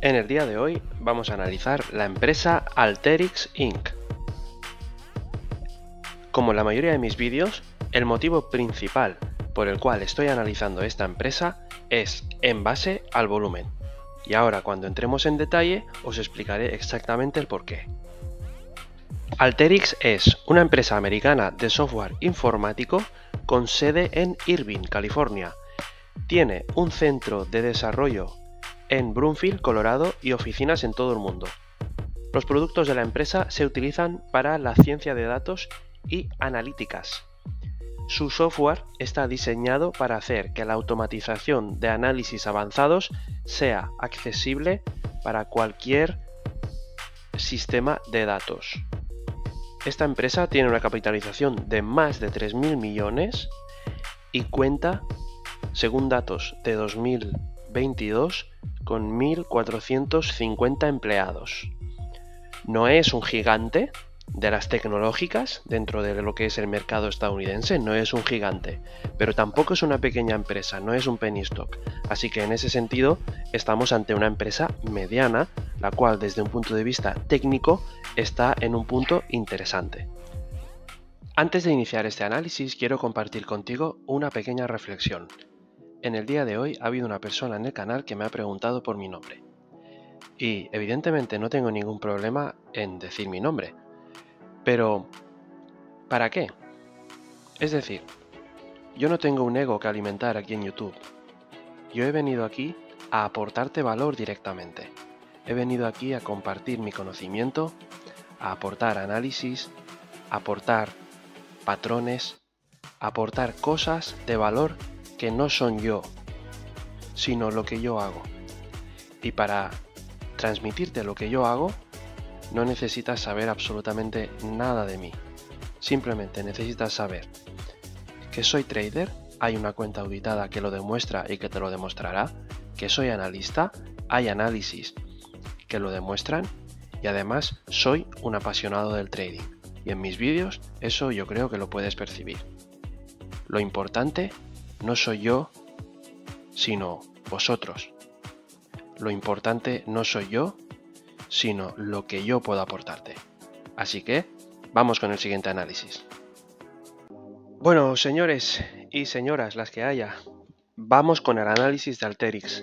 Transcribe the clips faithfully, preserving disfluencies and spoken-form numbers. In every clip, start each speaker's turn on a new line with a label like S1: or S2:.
S1: En el día de hoy vamos a analizar la empresa Alteryx incorporated. Como en la mayoría de mis vídeos, el motivo principal por el cual estoy analizando esta empresa es en base al volumen. Y ahora, cuando entremos en detalle, os explicaré exactamente el porqué. Alteryx es una empresa americana de software informático con sede en Irvine, California. Tiene un centro de desarrollo en Broomfield, Colorado, y oficinas en todo el mundo. Los productos de la empresa se utilizan para la ciencia de datos y analíticas. Su software está diseñado para hacer que la automatización de análisis avanzados sea accesible para cualquier sistema de datos. Esta empresa tiene una capitalización de más de tres mil millones y cuenta, según datos de dos mil veintidós, con mil cuatrocientos cincuenta empleados. No es un gigante de las tecnológicas dentro de lo que es el mercado estadounidense, no es un gigante, pero tampoco es una pequeña empresa, no es un penny stock. Así que en ese sentido estamos ante una empresa mediana, la cual desde un punto de vista técnico está en un punto interesante. Antes de iniciar este análisis, quiero compartir contigo una pequeña reflexión. En el día de hoy ha habido una persona en el canal que me ha preguntado por mi nombre. Y evidentemente no tengo ningún problema en decir mi nombre. Pero, ¿para qué? Es decir, yo no tengo un ego que alimentar aquí en YouTube. Yo he venido aquí a aportarte valor directamente. He venido aquí a compartir mi conocimiento, a aportar análisis, a aportar patrones, a aportar cosas de valor que no son yo, sino lo que yo hago. Y para transmitirte lo que yo hago, no necesitas saber absolutamente nada de mí. Simplemente necesitas saber que soy trader, hay una cuenta auditada que lo demuestra y que te lo demostrará, que soy analista, hay análisis que lo demuestran, y además soy un apasionado del trading. Y en mis vídeos eso yo creo que lo puedes percibir. Lo importante no soy yo, sino vosotros. Lo importante no soy yo, sino lo que yo puedo aportarte. Así que, vamos con el siguiente análisis. Bueno, señores y señoras, las que haya, vamos con el análisis de Alteryx.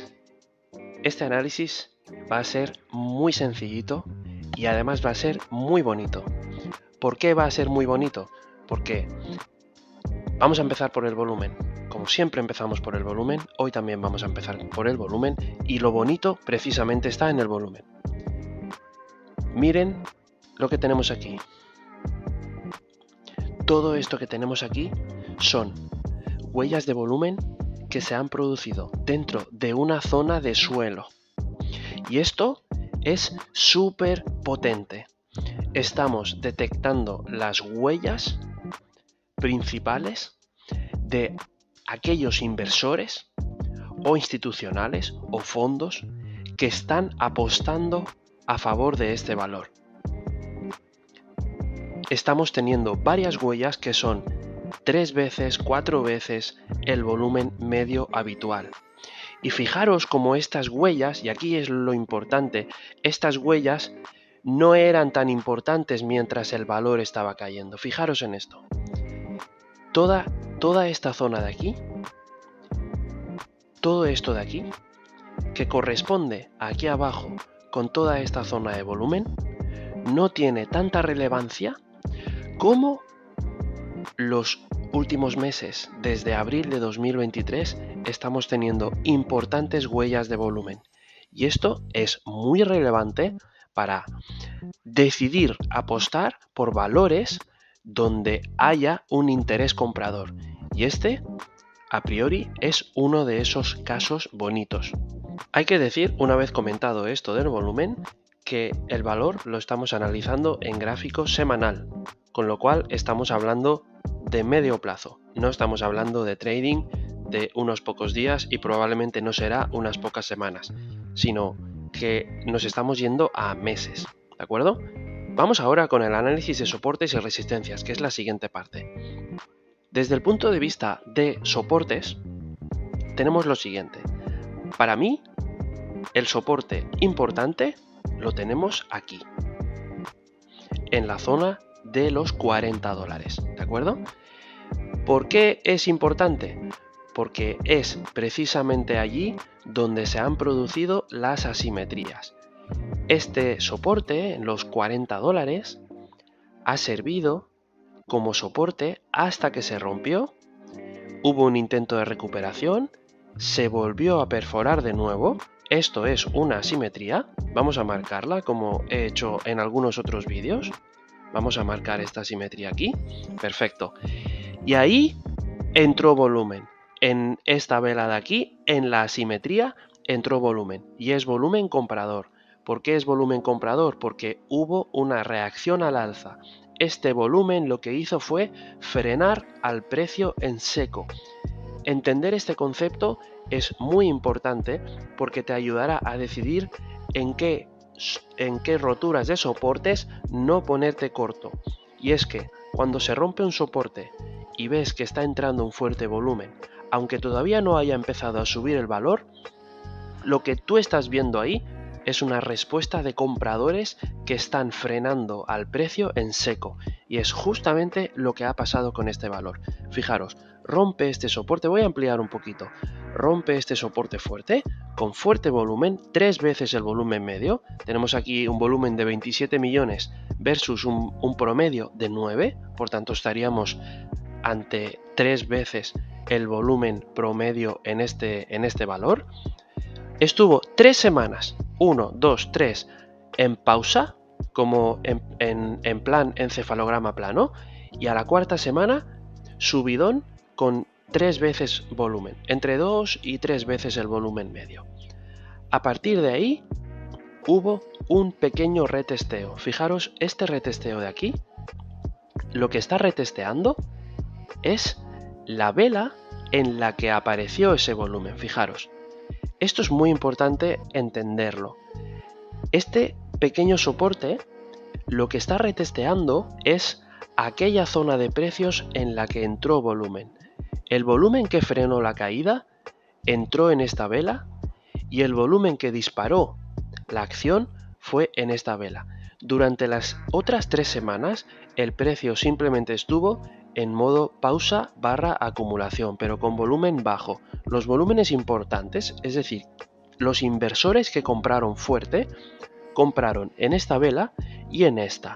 S1: Este análisis va a ser muy sencillito y además va a ser muy bonito. ¿Por qué va a ser muy bonito? Porque vamos a empezar por el volumen. Como siempre empezamos por el volumen, hoy también vamos a empezar por el volumen, y lo bonito precisamente está en el volumen. Miren lo que tenemos aquí. Todo esto que tenemos aquí son huellas de volumen que se han producido dentro de una zona de suelo. Y esto es súper potente. Estamos detectando las huellas principales de aquellos inversores o institucionales o fondos que están apostando a favor de este valor. Estamos teniendo varias huellas que son tres veces, cuatro veces el volumen medio habitual. Y fijaros cómo estas huellas, y aquí es lo importante, estas huellas no eran tan importantes mientras el valor estaba cayendo. Fijaros en esto. Toda, toda esta zona de aquí, todo esto de aquí, que corresponde aquí abajo con toda esta zona de volumen, no tiene tanta relevancia como los últimos meses. Desde abril de dos mil veintitrés estamos teniendo importantes huellas de volumen. Y esto es muy relevante para decidir apostar por valores donde haya un interés comprador. Y este, a priori, es uno de esos casos bonitos. Hay que decir, una vez comentado esto del volumen, que el valor lo estamos analizando en gráfico semanal, con lo cual estamos hablando de medio plazo. No estamos hablando de trading de unos pocos días y probablemente no será unas pocas semanas, sino que nos estamos yendo a meses, ¿de acuerdo? Vamos ahora con el análisis de soportes y resistencias, que es la siguiente parte. Desde el punto de vista de soportes, tenemos lo siguiente. Para mí, el soporte importante lo tenemos aquí, en la zona de los cuarenta dólares, ¿de acuerdo? ¿Por qué es importante? Porque es precisamente allí donde se han producido las asimetrías. Este soporte, en los cuarenta dólares, ha servido como soporte hasta que se rompió, hubo un intento de recuperación, se volvió a perforar de nuevo. Esto es una asimetría, vamos a marcarla como he hecho en algunos otros vídeos. Vamos a marcar esta asimetría aquí, perfecto. Y ahí entró volumen, en esta vela de aquí, en la asimetría, entró volumen, y es volumen comprador. ¿Por qué es volumen comprador? Porque hubo una reacción al alza. Este volumen lo que hizo fue frenar al precio en seco. Entender este concepto es muy importante porque te ayudará a decidir en qué, en qué roturas de soportes no ponerte corto. Y es que cuando se rompe un soporte y ves que está entrando un fuerte volumen, aunque todavía no haya empezado a subir el valor, lo que tú estás viendo ahí es una respuesta de compradores que están frenando al precio en seco, y es justamente lo que ha pasado con este valor. Fijaros, rompe este soporte, voy a ampliar un poquito, rompe este soporte fuerte, con fuerte volumen, tres veces el volumen medio. Tenemos aquí un volumen de veintisiete millones versus un, un promedio de nueve, por tanto estaríamos ante tres veces el volumen promedio en este, en este valor. Estuvo tres semanas, uno, dos, tres, en pausa, como en, en, en plan encefalograma plano, y a la cuarta semana, subidón con tres veces volumen, entre dos y tres veces el volumen medio. A partir de ahí, hubo un pequeño retesteo. Fijaros, este retesteo de aquí, lo que está retesteando es la vela en la que apareció ese volumen. Fijaros. Esto es muy importante entenderlo. Este pequeño soporte lo que está retesteando es aquella zona de precios en la que entró volumen. El volumen que frenó la caída entró en esta vela y el volumen que disparó la acción fue en esta vela. Durante las otras tres semanas el precio simplemente estuvo en modo pausa barra acumulación, pero con volumen bajo. Los volúmenes importantes, es decir, los inversores que compraron fuerte, compraron en esta vela y en esta.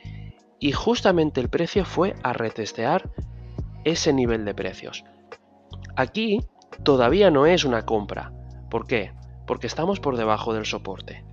S1: Y justamente el precio fue a retestear ese nivel de precios. Aquí todavía no es una compra. ¿Por qué? Porque estamos por debajo del soporte.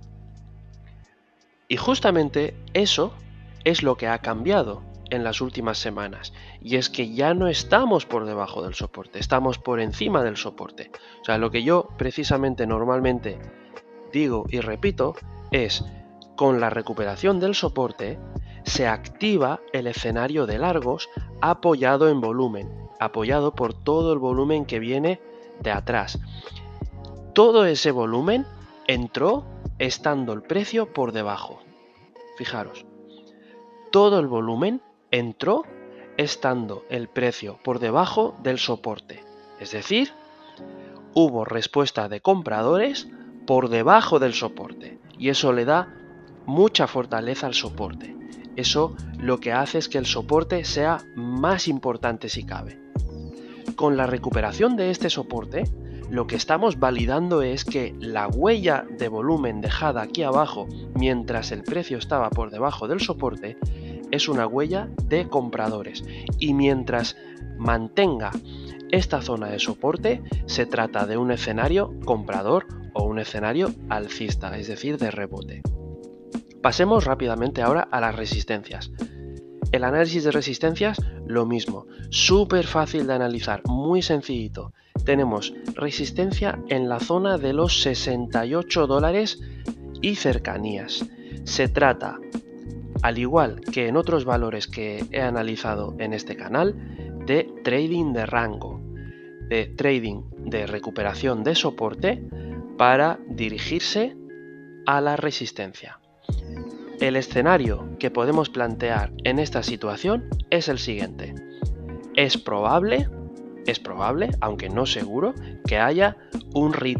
S1: Y justamente eso es lo que ha cambiado en las últimas semanas, y es que ya no estamos por debajo del soporte, estamos por encima del soporte. O sea, lo que yo precisamente normalmente digo y repito es, con la recuperación del soporte se activa el escenario de largos apoyado en volumen, apoyado por todo el volumen que viene de atrás. Todo ese volumen entró estando el precio por debajo. Fijaros, todo el volumen entró estando el precio por debajo del soporte, es decir, hubo respuesta de compradores por debajo del soporte, y eso le da mucha fortaleza al soporte. Eso lo que hace es que el soporte sea más importante si cabe. Con la recuperación de este soporte, lo que estamos validando es que la huella de volumen dejada aquí abajo mientras el precio estaba por debajo del soporte es una huella de compradores, y mientras mantenga esta zona de soporte se trata de un escenario comprador o un escenario alcista, es decir, de rebote. Pasemos rápidamente ahora a las resistencias. El análisis de resistencias, lo mismo, súper fácil de analizar, muy sencillito. Tenemos resistencia en la zona de los sesenta y ocho dólares y cercanías. Se trata, al igual que en otros valores que he analizado en este canal, de trading de rango, de trading de recuperación de soporte para dirigirse a la resistencia. El escenario que podemos plantear en esta situación es el siguiente. Es probable, es probable, aunque no seguro, que haya un retest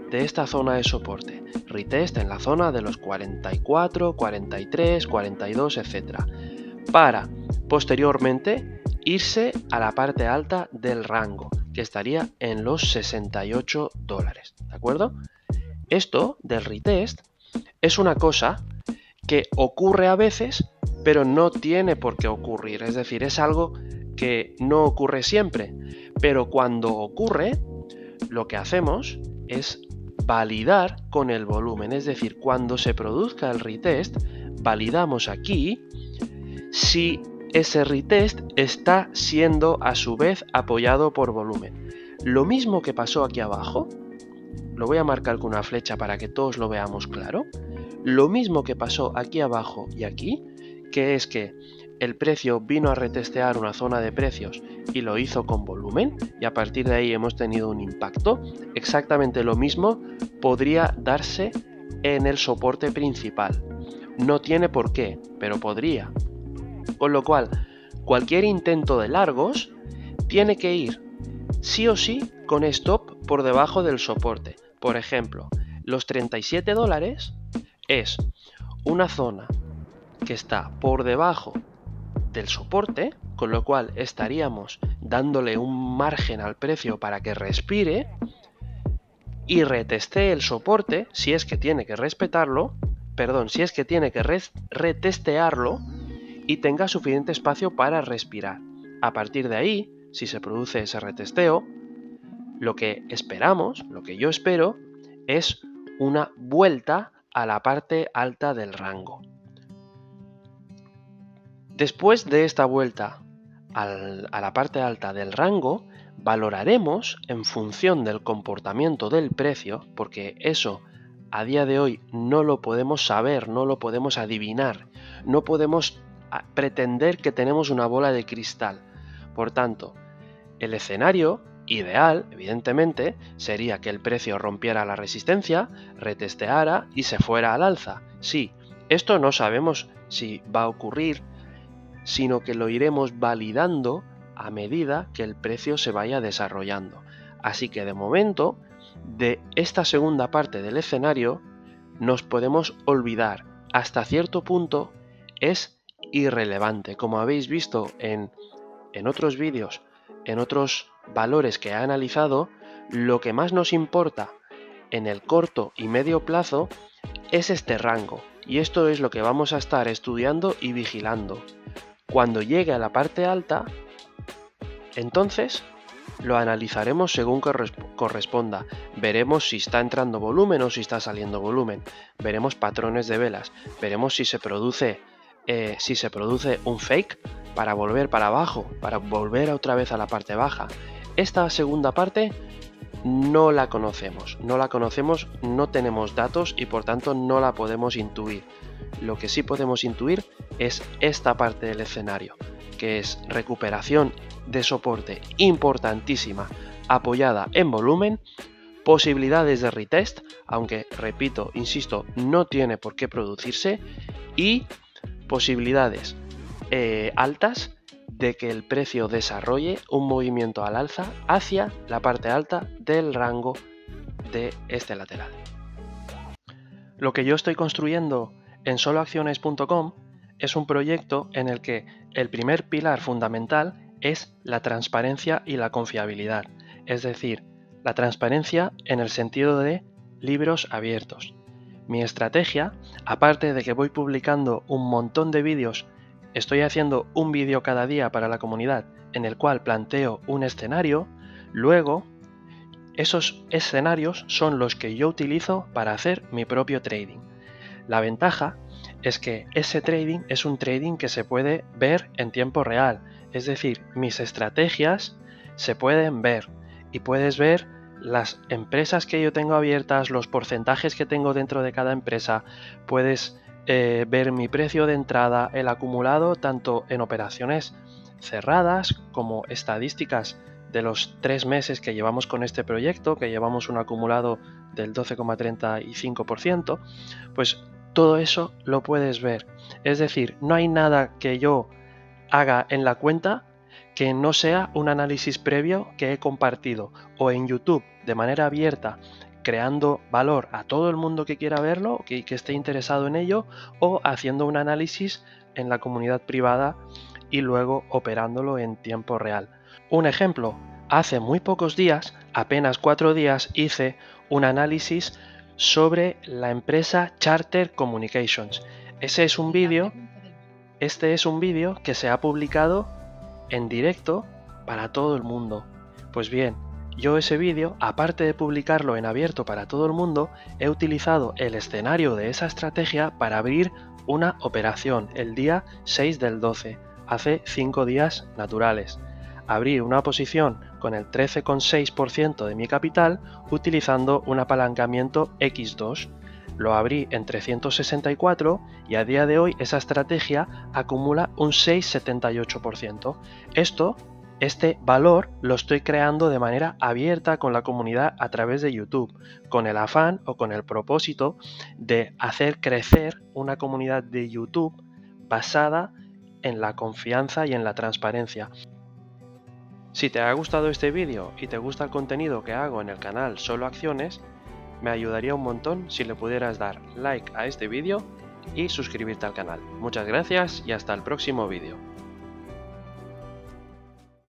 S1: de esta zona de soporte, retest en la zona de los cuarenta y cuatro, cuarenta y tres, cuarenta y dos, etcétera, para posteriormente irse a la parte alta del rango, que estaría en los sesenta y ocho dólares, ¿de acuerdo? Esto del retest es una cosa que ocurre a veces, pero no tiene por qué ocurrir, es decir, es algo que no ocurre siempre, pero cuando ocurre, lo que hacemos es validar con el volumen, es decir, cuando se produzca el retest, validamos aquí si ese retest está siendo a su vez apoyado por volumen. Lo mismo que pasó aquí abajo, lo voy a marcar con una flecha para que todos lo veamos claro, lo mismo que pasó aquí abajo y aquí, que es que el precio vino a retestear una zona de precios y lo hizo con volumen y a partir de ahí hemos tenido un impacto. Exactamente lo mismo podría darse en el soporte principal. No tiene por qué, pero podría. Con lo cual, cualquier intento de largos tiene que ir sí o sí con stop por debajo del soporte. Por ejemplo, los treinta y siete dólares es una zona que está por debajo del soporte, con lo cual estaríamos dándole un margen al precio para que respire y retestee el soporte si es que tiene que respetarlo, perdón, si es que tiene que retestearlo y tenga suficiente espacio para respirar. A partir de ahí, si se produce ese retesteo, lo que esperamos, lo que yo espero, es una vuelta a la parte alta del rango. Después de esta vuelta al, a la parte alta del rango, valoraremos en función del comportamiento del precio, porque eso a día de hoy no lo podemos saber, no lo podemos adivinar, no podemos pretender que tenemos una bola de cristal. Por tanto, el escenario ideal, evidentemente, sería que el precio rompiera la resistencia, retesteara y se fuera al alza. Sí, esto no sabemos si va a ocurrir, sino que lo iremos validando a medida que el precio se vaya desarrollando. Así que de momento, de esta segunda parte del escenario, nos podemos olvidar. Hasta cierto punto es irrelevante. Como habéis visto en, en otros vídeos, en otros valores que he analizado, lo que más nos importa en el corto y medio plazo es este rango. Y esto es lo que vamos a estar estudiando y vigilando. Cuando llegue a la parte alta, entonces lo analizaremos según corresponda. Veremos si está entrando volumen o si está saliendo volumen. Veremos patrones de velas. Veremos si se produce, eh, si se produce un fake para volver para abajo, para volver otra vez a la parte baja. Esta segunda parte no la conocemos. No la conocemos, no tenemos datos y por tanto no la podemos intuir. Lo que sí podemos intuir es esta parte del escenario, que es recuperación de soporte importantísima apoyada en volumen, posibilidades de retest, aunque repito, insisto, no tiene por qué producirse, y posibilidades eh, altas de que el precio desarrolle un movimiento al alza hacia la parte alta del rango de este lateral. Lo que yo estoy construyendo en solo acciones punto com es un proyecto en el que el primer pilar fundamental es la transparencia y la confiabilidad, es decir, la transparencia en el sentido de libros abiertos. Mi estrategia, aparte de que voy publicando un montón de vídeos, estoy haciendo un vídeo cada día para la comunidad en el cual planteo un escenario, luego esos escenarios son los que yo utilizo para hacer mi propio trading. La ventaja es que ese trading es un trading que se puede ver en tiempo real, es decir, mis estrategias se pueden ver y puedes ver las empresas que yo tengo abiertas, los porcentajes que tengo dentro de cada empresa, puedes eh, ver mi precio de entrada, el acumulado tanto en operaciones cerradas como estadísticas de los tres meses que llevamos con este proyecto, que llevamos un acumulado del doce coma treinta y cinco por ciento, pues todo eso lo puedes ver. Es decir, no hay nada que yo haga en la cuenta que no sea un análisis previo que he compartido o en YouTube de manera abierta creando valor a todo el mundo que quiera verlo, que, que esté interesado en ello, o haciendo un análisis en la comunidad privada y luego operándolo en tiempo real. Un ejemplo, hace muy pocos días, apenas cuatro días, hice un análisis sobre la empresa Charter Communications. Ese es un vídeo, este es un vídeo que se ha publicado en directo para todo el mundo. Pues bien, yo ese vídeo, aparte de publicarlo en abierto para todo el mundo, he utilizado el escenario de esa estrategia para abrir una operación el día seis del doce, hace cinco días naturales. Abrí una posición con el trece coma seis por ciento de mi capital utilizando un apalancamiento equis dos. Lo abrí en trescientos sesenta y cuatro y a día de hoy esa estrategia acumula un seis coma setenta y ocho por ciento. Esto, este valor lo estoy creando de manera abierta con la comunidad a través de YouTube, con el afán o con el propósito de hacer crecer una comunidad de YouTube basada en la confianza y en la transparencia. Si te ha gustado este vídeo y te gusta el contenido que hago en el canal Solo Acciones, me ayudaría un montón si le pudieras dar like a este vídeo y suscribirte al canal. Muchas gracias y hasta el próximo vídeo.